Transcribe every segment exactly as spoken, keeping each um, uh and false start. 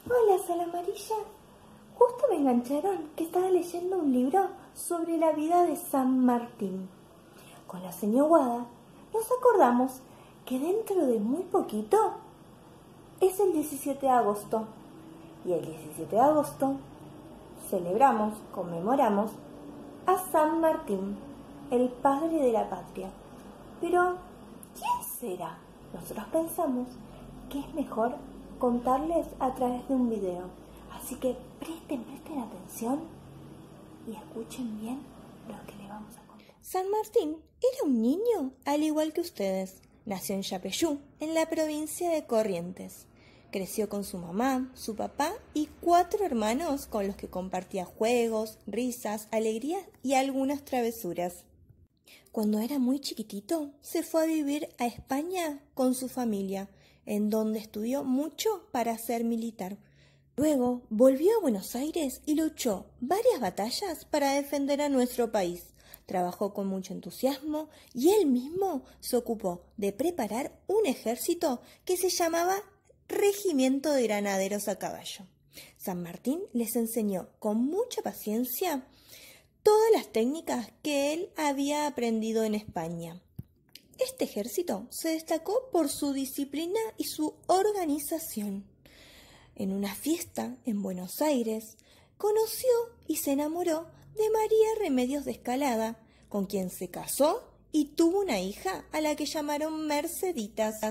Hola, Sal Amarilla. Justo me engancharon que estaba leyendo un libro sobre la vida de San Martín. Con la señora Guada nos acordamos que dentro de muy poquito es el diecisiete de agosto. Y el diecisiete de agosto celebramos, conmemoramos a San Martín, el padre de la patria. Pero, ¿quién será? Nosotros pensamos que es mejor contarles a través de un video. Así que presten, presten atención y escuchen bien lo que le vamos a contar. San Martín era un niño al igual que ustedes. Nació en Yapeyú, en la provincia de Corrientes. Creció con su mamá, su papá y cuatro hermanos con los que compartía juegos, risas, alegrías y algunas travesuras. Cuando era muy chiquitito, se fue a vivir a España con su familia, en donde estudió mucho para ser militar. Luego volvió a Buenos Aires y luchó varias batallas para defender a nuestro país. Trabajó con mucho entusiasmo y él mismo se ocupó de preparar un ejército que se llamaba Regimiento de Granaderos a Caballo. San Martín les enseñó con mucha paciencia todas las técnicas que él había aprendido en España. Este ejército se destacó por su disciplina y su organización. En una fiesta en Buenos Aires, conoció y se enamoró de María Remedios de Escalada, con quien se casó y tuvo una hija a la que llamaron Merceditas.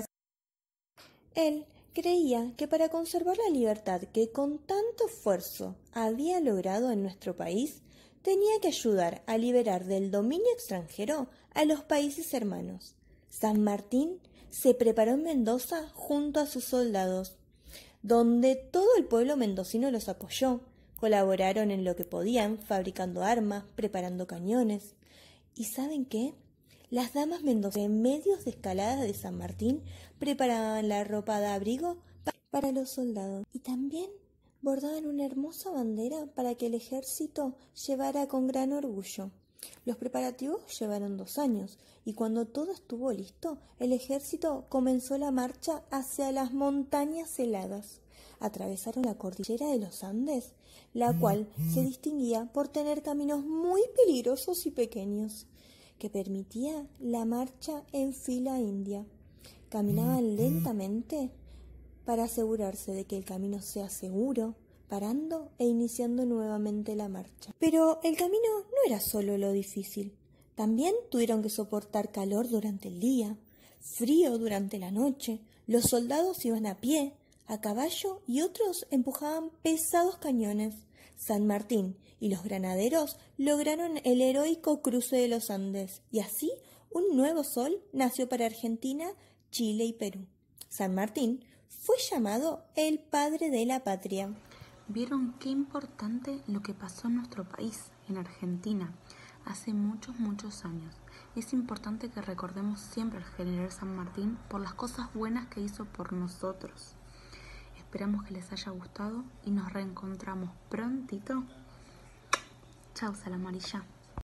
Él creía que para conservar la libertad que con tanto esfuerzo había logrado en nuestro país, tenía que ayudar a liberar del dominio extranjero a los países hermanos. San Martín se preparó en Mendoza junto a sus soldados, donde todo el pueblo mendocino los apoyó. Colaboraron en lo que podían, fabricando armas, preparando cañones. ¿Y saben qué? Las damas mendocinas, en medios de escalada de San Martín, preparaban la ropa de abrigo para los soldados y también bordaban una hermosa bandera para que el ejército llevara con gran orgullo. Los preparativos llevaron dos años y cuando todo estuvo listo, el ejército comenzó la marcha hacia las montañas heladas. Atravesaron la cordillera de los Andes, la cual se distinguía por tener caminos muy peligrosos y pequeños, que permitía la marcha en fila india. Caminaban lentamente para asegurarse de que el camino sea seguro, parando e iniciando nuevamente la marcha. Pero el camino no era solo lo difícil. También tuvieron que soportar calor durante el día, frío durante la noche. Los soldados iban a pie, a caballo y otros empujaban pesados cañones. San Martín y los granaderos lograron el heroico cruce de los Andes y así un nuevo sol nació para Argentina, Chile y Perú. San Martín fue llamado el padre de la patria. ¿Vieron qué importante lo que pasó en nuestro país, en Argentina, hace muchos, muchos años? Es importante que recordemos siempre al general San Martín por las cosas buenas que hizo por nosotros. Esperamos que les haya gustado y nos reencontramos prontito. Chau, Sal Amarilla.